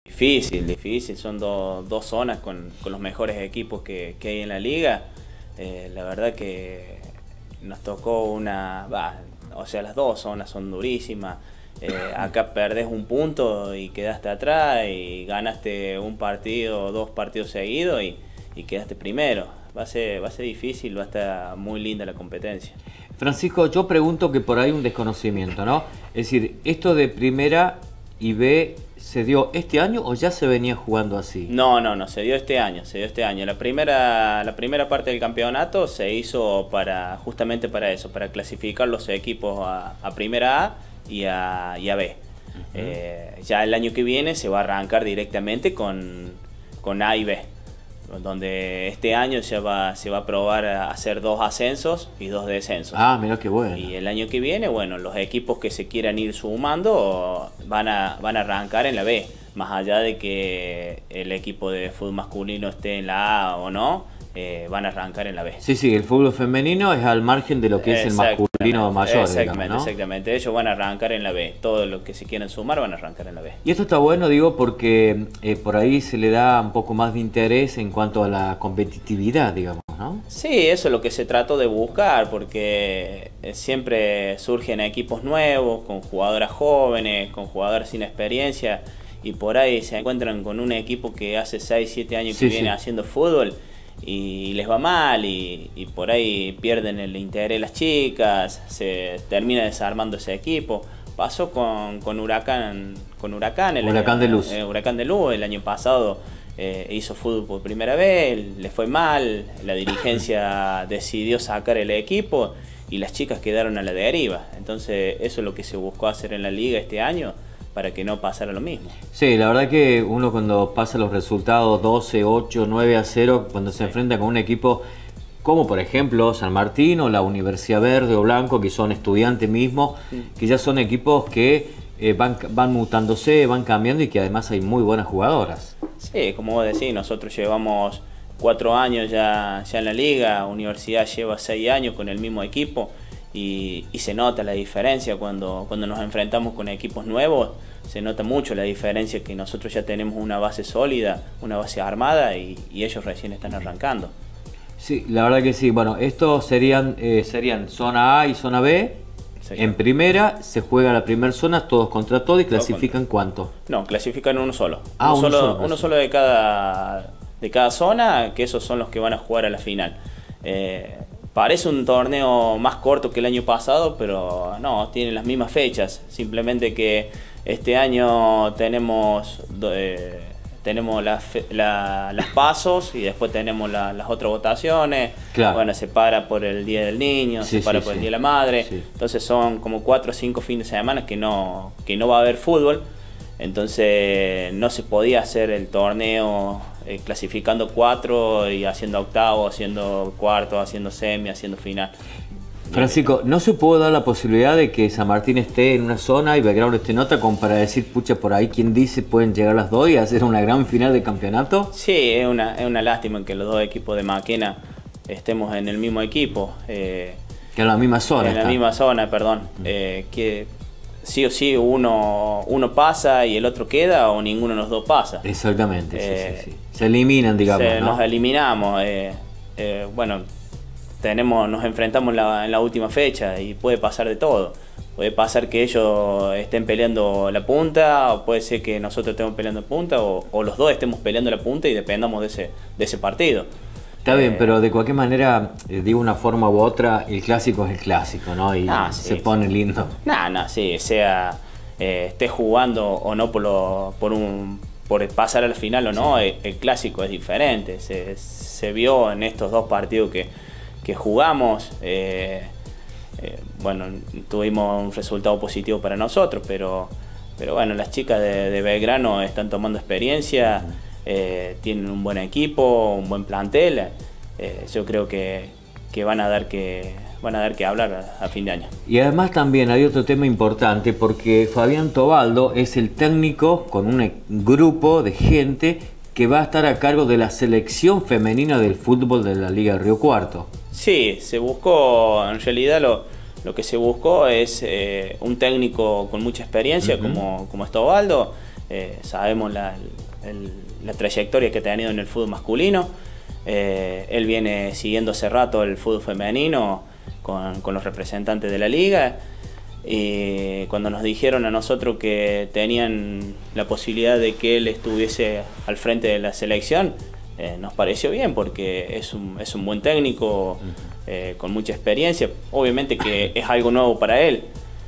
Difícil, difícil, son dos zonas con los mejores equipos que hay en la liga. La verdad que nos tocó o sea, las dos zonas son durísimas. Acá perdés un punto y quedaste atrás, y ganaste un partido o dos partidos seguidos y quedaste primero. Va a ser difícil, va a estar muy linda la competencia. Francisco, yo pregunto que por ahí un desconocimiento, ¿no? Es decir, ¿esto de primera y B se dio este año o ya se venía jugando así? No, se dio este año, La primera parte del campeonato se hizo justamente para eso, para clasificar los equipos a primera A y a B. Ya el año que viene se va a arrancar directamente con A y B, donde este año se va a probar a hacer 2 ascensos y 2 descensos. Ah, mira qué bueno. Y el año que viene, bueno, los equipos que se quieran ir sumando van a arrancar en la B. Más allá de que el equipo de fútbol masculino esté en la A o no, van a arrancar en la B. Sí, el fútbol femenino es al margen de lo que es el masculino mayor. Exactamente, digamos, ¿no? exactamente. Ellos van a arrancar en la B. Todos los que se quieran sumar van a arrancar en la B. Y esto está bueno, digo, porque por ahí se le da un poco más de interés en cuanto a la competitividad, digamos, ¿no? Sí, eso es lo que se trató de buscar, porque siempre surgen equipos nuevos, con jugadoras jóvenes, con jugadoras sin experiencia, y por ahí se encuentran con un equipo que hace 6, 7 años que viene haciendo fútbol, y les va mal, y por ahí pierden el interés las chicas, se termina desarmando ese equipo. Pasó con Huracán de Luz. Huracán de Luz el año pasado. Hizo fútbol por primera vez, le fue mal, la dirigencia decidió sacar el equipo y las chicas quedaron a la deriva. Entonces eso es lo que se buscó hacer en la liga este año, para que no pasara lo mismo. Sí, la verdad que uno cuando pasa los resultados 12, 8, 9-0, cuando se enfrenta con un equipo como por ejemplo San Martín o la Universidad Verde o Blanco, que son estudiantes mismos, que ya son equipos que van mutándose, van cambiando, y que además hay muy buenas jugadoras. Sí, como vos decís, nosotros llevamos 4 años ya en la liga, Universidad lleva 6 años con el mismo equipo, y se nota la diferencia cuando nos enfrentamos con equipos nuevos. Se nota mucho la diferencia, que nosotros ya tenemos una base sólida, una base armada, y ellos recién están arrancando. Sí, la verdad que sí. Bueno, estos serían zona A y zona B. Sí. En primera se juega la primera zona, todos contra todos, y clasifican ¿cuánto? No, clasifican uno solo. Ah, uno solo de cada zona, que esos son los que van a jugar a la final. Parece un torneo más corto que el año pasado, pero no, tienen las mismas fechas. Simplemente que este año tenemos las pasos, y después tenemos las otras votaciones. Claro. Bueno, se para por el Día del Niño, se para por el Día de la Madre. Sí. Entonces son como 4 o 5 fines de semana que no va a haber fútbol. Entonces no se podía hacer el torneo clasificando 4 y haciendo octavo, haciendo cuarto, haciendo semi, haciendo final. Francisco, ¿no se puede dar la posibilidad de que San Martín esté en una zona y Belgrano esté en otra, como para decir, pucha, por ahí quien dice pueden llegar las dos y hacer una gran final de campeonato? Sí, es una lástima que los dos equipos de Maquena estemos en el mismo equipo. Que en la misma zona. En la misma zona, perdón. Que sí o sí uno pasa y el otro queda, o ninguno de los dos pasa. Exactamente, sí. Se eliminan, digamos, ¿no? Nos eliminamos. Bueno, nos enfrentamos en la última fecha, y puede pasar de todo. Puede pasar que ellos estén peleando la punta, o puede ser que nosotros estemos peleando la punta, o los dos estemos peleando la punta y dependamos de ese partido. Está bien, pero de cualquier manera, digo una forma u otra, el clásico es el clásico, ¿no? Y se pone lindo. Sí, esté jugando o no por pasar a la final o no, el clásico es diferente. Se vio en estos 2 partidos que jugamos. Bueno, tuvimos un resultado positivo para nosotros, pero bueno, las chicas de Belgrano están tomando experiencia, tienen un buen equipo, un buen plantel. Yo creo que van a dar que hablar a fin de año. Y además también hay otro tema importante, porque Fabián Tobaldo es el técnico con un grupo de gente que va a estar a cargo de la selección femenina del fútbol de la Liga Río Cuarto. Sí, se buscó, en realidad lo que se buscó es un técnico con mucha experiencia, como es Tobaldo, sabemos la trayectoria que ha tenido en el fútbol masculino. Él viene siguiendo hace rato el fútbol femenino con los representantes de la liga. Y cuando nos dijeron a nosotros que tenían la posibilidad de que él estuviese al frente de la selección, nos pareció bien, porque es un buen técnico, con mucha experiencia. Obviamente que es algo nuevo para él,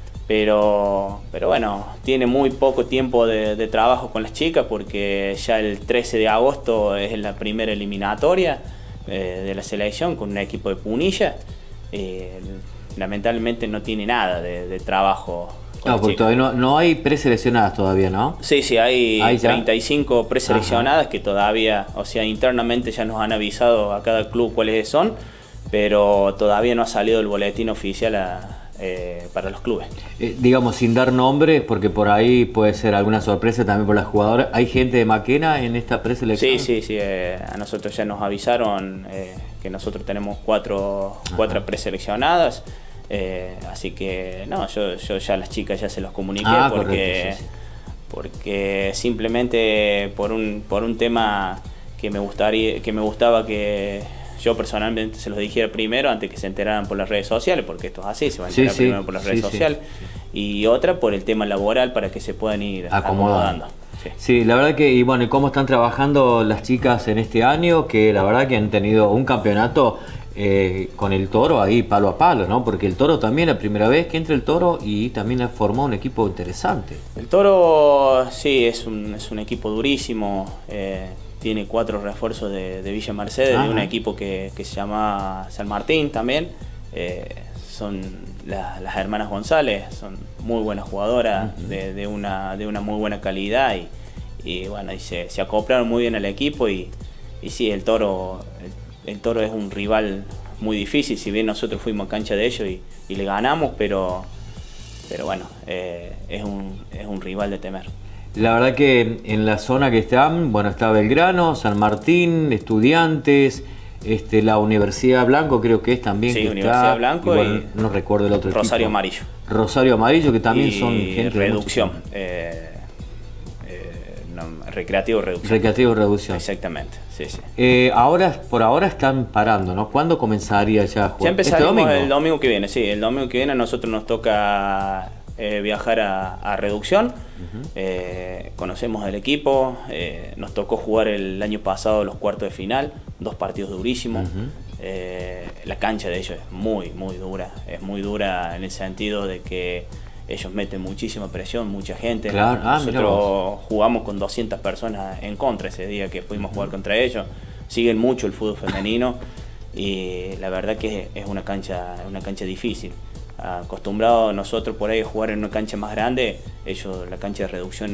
pero bueno, tiene muy poco tiempo de trabajo con las chicas, porque ya el 13 de agosto es la primera eliminatoria de la selección con un equipo de Punilla. Lamentablemente no tiene nada de trabajo. No, porque todavía no hay preseleccionadas todavía, ¿no? Sí, hay 35 preseleccionadas. Ajá. Que todavía, o sea, internamente ya nos han avisado a cada club cuáles son, pero todavía no ha salido el boletín oficial para los clubes. Digamos, sin dar nombres, porque por ahí puede ser alguna sorpresa también por las jugadoras. ¿Hay gente de Maquena en esta preselección? Sí. A nosotros ya nos avisaron que nosotros tenemos cuatro preseleccionadas. Así que no, yo ya a las chicas ya se los comuniqué, porque, correcto, sí. Porque simplemente por un tema que me gustaba que yo personalmente se los dijera primero antes que se enteraran por las redes sociales, porque esto es así, se va a enterar primero por las redes sociales, y otra por el tema laboral, para que se puedan ir acomodando. Sí, la verdad que, y bueno, ¿y cómo están trabajando las chicas en este año? Que la verdad que han tenido un campeonato con el Toro ahí palo a palo, ¿no? Porque el Toro también, la primera vez que entra el Toro, y también ha formado un equipo interesante. El Toro, sí, es un equipo durísimo. Tiene 4 refuerzos de Villa Mercedes, de un equipo que se llama San Martín también. Son las hermanas González, son muy buenas jugadoras, de una muy buena calidad, y bueno, y se acoplaron muy bien al equipo, y sí, el Toro es un rival muy difícil. Si bien nosotros fuimos a cancha de ellos y le ganamos, pero bueno, es un rival de temer. La verdad que en la zona que están, bueno, está Belgrano, San Martín, Estudiantes, la Universidad Blanco creo que es también. Sí, que Universidad está, Blanco, y no recuerdo el otro Rosario equipo. Amarillo. Rosario Amarillo, que también son gente Reducción. Recreativo Reducción. Recreativo Reducción. Exactamente, sí. Por ahora están parando, ¿no? ¿Cuándo comenzaría ya a jugar? Ya empezaremos el domingo que viene, sí. El domingo que viene a nosotros nos toca viajar a Reducción. Conocemos el equipo, nos tocó jugar el año pasado los cuartos de final, 2 partidos durísimos. La cancha de ellos es muy dura en el sentido de que ellos meten muchísima presión, mucha gente. Claro. Nosotros jugamos con 200 personas en contra ese día que fuimos a jugar contra ellos. Siguen mucho el fútbol femenino, y la verdad que es una cancha difícil. Acostumbrados nosotros por ahí a jugar en una cancha más grande, ellos, la cancha de Reducción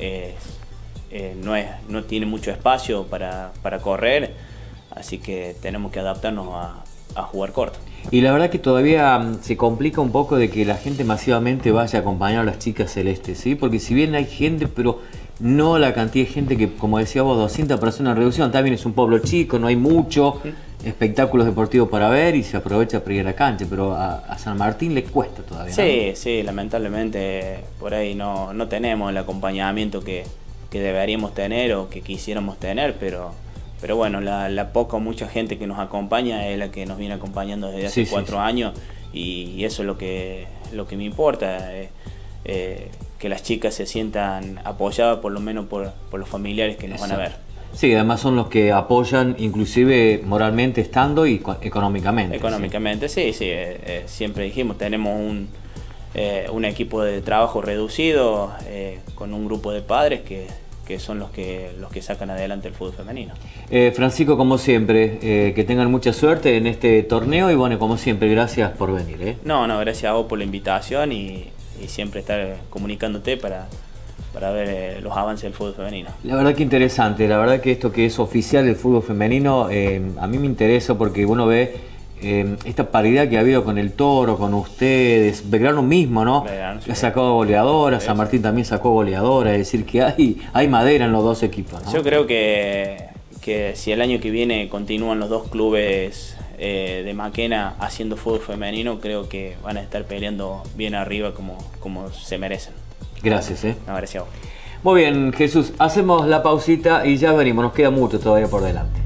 no tiene mucho espacio para correr, así que tenemos que adaptarnos a jugar corto. Y la verdad que todavía se complica un poco de que la gente masivamente vaya a acompañar a las chicas celestes, ¿sí? Porque si bien hay gente, pero no la cantidad de gente que, como decía vos, 200 personas en Reducción, también es un pueblo chico, no hay mucho espectáculos deportivos para ver, y se aprovecha para ir a la cancha, pero a San Martín le cuesta todavía, ¿no? Sí, lamentablemente por ahí no tenemos el acompañamiento que deberíamos tener o que quisiéramos tener, pero bueno, la poca o mucha gente que nos acompaña es la que nos viene acompañando desde hace 4 años, y eso es lo que me importa, que las chicas se sientan apoyadas, por lo menos por los familiares que nos van a ver. Sí, además son los que apoyan inclusive moralmente estando y económicamente. Económicamente, sí. Siempre dijimos, tenemos un equipo de trabajo reducido, con un grupo de padres que son los que sacan adelante el fútbol femenino. Francisco, como siempre, que tengan mucha suerte en este torneo, y bueno, como siempre, gracias por venir. No, gracias a vos por la invitación, y siempre estar comunicándote para ver los avances del fútbol femenino. La verdad que interesante, la verdad que esto que es oficial del fútbol femenino, a mí me interesa porque uno ve esta paridad que ha habido con el Toro, con ustedes, Belgrano mismo, ¿no? Ha sacado goleadoras, San Martín también sacó goleadoras, es decir que hay madera en los dos equipos, ¿no? Yo creo que si el año que viene continúan los 2 clubes de Maquena haciendo fútbol femenino, creo que van a estar peleando bien arriba como se merecen. Gracias. No, gracias a vos. Muy bien, Jesús, hacemos la pausita y ya venimos, nos queda mucho todavía por delante.